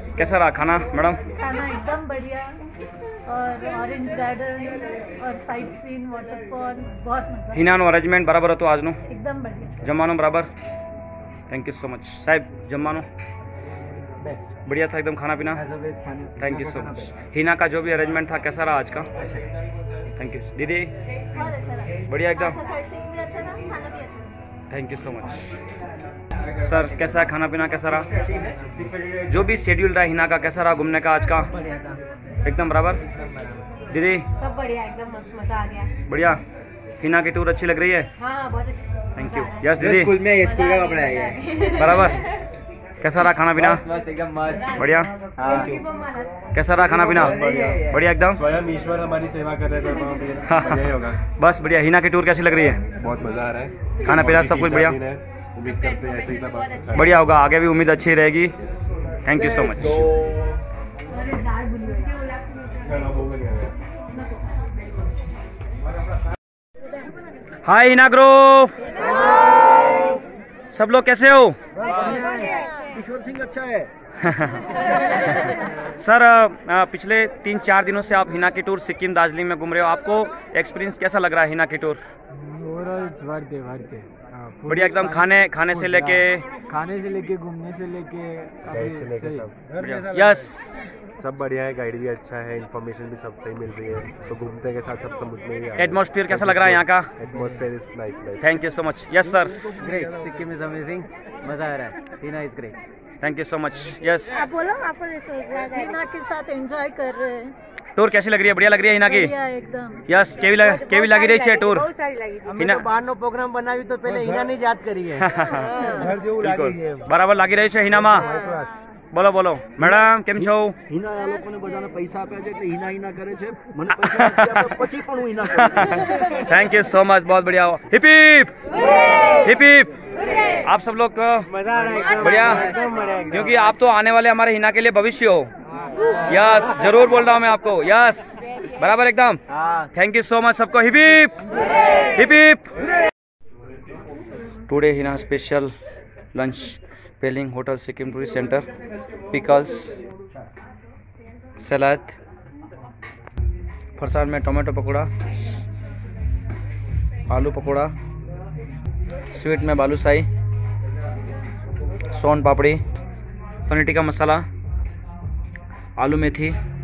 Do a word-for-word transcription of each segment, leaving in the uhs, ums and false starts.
कैसा रहा खाना मैडम? खाना एकदम बढ़िया और ऑरेंज गार्डन और साइट सीन वॉटरफॉल बहुत मजा। હિનાનો અરેન્જમેન્ટ બરાબર હતું આજનું? एकदम बढ़िया। જમવાનું બરાબર? થેન્ક યુ સો મચ સાહેબ। જમવાનું बेस्ट बढ़िया था एकदम, खाना पीना? Thank you so much. Hina का जो भी अरेंजमेंट था कैसा रहा आज का? थैंक यू दीदी, बहुत अच्छा लगा, बढ़िया एकदम, साइट सीइंग भी अच्छा था, खाना भी अच्छा था। Thank you so much sir. कैसा है खाना पीना, कैसा रहा? जो भी शेड्यूल रहा हिना का कैसा रहा घूमने का आज का? एकदम बराबर। दीदी सब बढ़िया, एकदम मस्त, मजा आ गया। बढ़िया। हिना की टूर अच्छी लग रही है? हाँ बहुत अच्छी। Thank you. यस दीदी स्कूल में ये स्कूल का कपड़ा है ये। बराबर। कैसा रहा खाना पीना? मस्त एकदम मस्त। बढ़िया। कैसा रहा खाना पीना? बढ़िया एकदम। स्वयं ईश्वर हमारी सेवा कर रहे थे, तो फिर मजा ही होगा। बस बढ़िया। हिना की टूर कैसी लग रही है? बहुत मजा आ रहा है, खाना पीना सब कुछ बढ़िया? उम्मीद करते हैं ऐसे ही सब अच्छा बढ़िया होगा, आगे भी उम्मीद अच्छी रहेगी। Thank you so much. Hi Hina group, सब लोग कैसे हो? किशोर सिंह अच्छा है। सर पिछले तीन चार दिनों से आप हिना की टूर सिक्किम दार्जिलिंग में घूम रहे हो, आपको एक्सपीरियंस कैसा लग रहा है हिना की टूर? ओवरऑल वर्थ है, वर्थ है। बढ़िया एकदम, खाने खाने से लेके खाने से लेके घूमने से लेके गाइड से लेके सब यस सब बढ़िया है, गाइड भी अच्छा है, इन्फॉर्मेशन भी सब सही मिल रही है, तो घूमते के साथ सब समझ में ही आ रहा है। एटमॉस्फेयर कैसा लग रहा है यहाँ का? Atmosphere is nice nice. Thank you so much. Yes sir. Great, Sikkim is amazing, मजा आ रहा है। Hina is great. Thank you so much. Yes आप बोलो, आपको जैसे हिना के साथ एंजॉय कर रहे हैं। टूर कैसी लग रही है? बढ़िया लग रही है हिना की? बढ़िया एकदम। यस केवी लग केवी लगी रही है टूर? बहुत सारी लगी थी। हिना बाहर नो प्रोग्राम बनावी तो पहले हिना ने याद करी है। घर जेવું લાગી છે, બરાબર લાગી રહી છે હિનામાં? બોલો બોલો મેડમ, કેમ છો? હિના આ લોકોને બધાને પૈસા આપ્યા છે એટલે હિના હિના કરે છે, મને પૈસા નથી આપ્યા પછી પણ હું હિના કરું છું। थैंक यू सो मच, बहुत बढ़िया। Hip hip hip hip. आप सब लोग को મજા આ રહી है, बढ़िया, एकदम बढ़िया एकदम। क्योंकि आप तो आने वाले हमारे हिना के लिए भविष्य हो। यस जरूर बोल रहा हूँ मैं आपको। यस बराबर एकदम। हाँ थैंक यू सो मच सबको। Hip hip hip hip. Today Hina special lunch Pelling hotel Sikkim tourist centre, pickles, salad, फरसान में टोमेटो पकौड़ा, आलू पकौड़ा, स्वीट में बालूशाही, सोन पापड़ी, पनीर टिक्का मसाला, आलू मेथी,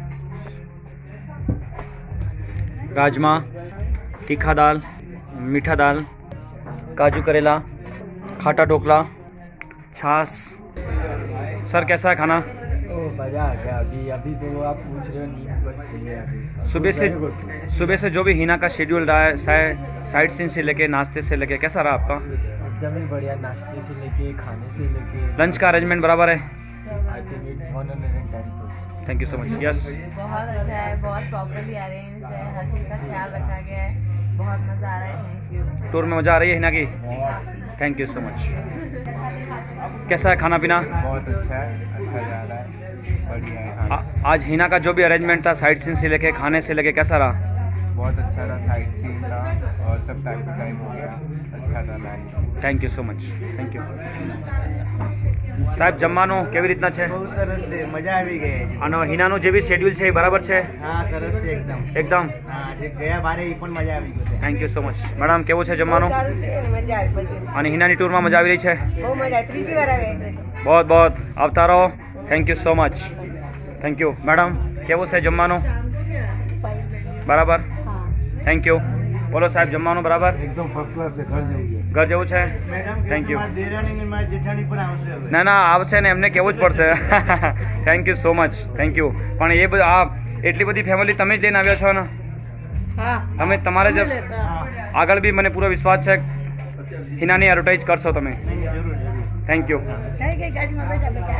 राजमा, तीखा दाल, मीठा दाल, काजू करेला, खाटा ढोकला, छाछ। सर कैसा है खाना? ओ मजा आ गया। अभी अभी तो आप पूछ रहे हो, नींद बस चाहिए अभी। सुबह से सुबह से जो भी हिना का शेड्यूल रहा है, साइड सीन से लेके नाश्ते से लेके कैसा रहा आपका? एकदम ही बढ़िया, नाश्ते से लेके खाने से लेके लंच का अरेंजमेंट बराबर है? I think it's one hundred and ten percent. Thank you so much. Yes बहुत अच्छा है, बहुत प्रॉपर्ली अरेंज है, हर चीज़ का ख्याल रखा गया है, बहुत मजा आ रहा है। Thank you. टूर में मजा आ रही है हिना की? Thank you so much. कैसा है खाना पीना? बहुत अच्छा है, अच्छा जा रहा है, बढ़िया है खाना। आ, आज हिना का जो भी अरेंजमेंट था साइड सीन से लेके खाने से लेके कैसा रहा? बहुत अच्छा था, साइट सीन था और सब टाइम टू टाइम हो गया, अच्छा था match. Thank you so much. Thank you સાહેબ। જમવાનું કેવી રીતના છે? બહુ સરસ છે, મજા આવી ગઈ। અને હિનાનું જે બી શેડ્યુલ છે એ બરાબર છે? હા સરસ છે એકદમ એકદમ। હા જે ગયા બારે ઈ પણ મજા આવી ગઈ। Thank you so much. Madam કેવું છે જમવાનું? મજા આવી બધી, અને હિનાની ટૂરમાં મજા આવી રહી છે? બહુ મજા, ત્રીજી વાર આવે એટલે। बहुत बहुत આવતા રહો। Thank you so much. Thank you madam, કેવું છે જમવાનું? બરાબર? Thank you. બોલો સાહેબ જમવાનું બરાબર? एकदम फर्स्ट क्लास से घर जाइए। ઘર જેવું છે? Madam thank you. તમારા દેરાણી ને મારી જેઠાણી પણ આવશે હવે। ના ના આવશે ને, એમને કેવું જ પડશે। Thank you so much, thank you. પણ એ બધા આ એટલી બધી ફેમિલી તમે જ લઈને આવ્યા છો ને? હા તમે તમારે જ આગળ બી મને પૂરો વિશ્વાસ છે હિનાની એડવર્ટાઇઝ કરશો તમે। નહીં નહીં જરૂર જરૂર। થેન્ક યુ કઈ કઈ ગાડીમાં બેઠા બેઠા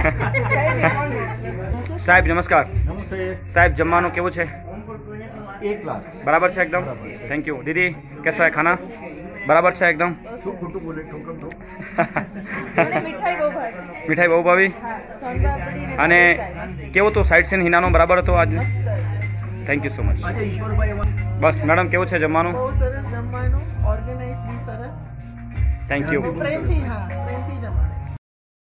સાહેબ નમસ્કાર। નમસ્તે। સાહેબ જમવાનું કેવું છે? એક ક્લાસ બરાબર છે એકદમ? Thank you. દીદી कैसा है खाना? बराबर છે એકદમ? શું ખોટું બોલે ઠોકમ ઠોક। મને મીઠાઈ બહુ ભાવે। મીઠાઈ બહુ ભાવી? સોનપાપડી ને અને કેવું તો સાઇડ સીન હિનાનો બરાબર હતો આજ? Thank you so much. આજે ઈશ્વરભાઈ બસ મેડમ કેવું છે જમવાનું? બહુ સરસ જમવાનું, ઓર્ગેનાઇઝ બી સરસ, થેન્ક યુ। પ્રેમથી, હા પ્રેમથી જમવાનું।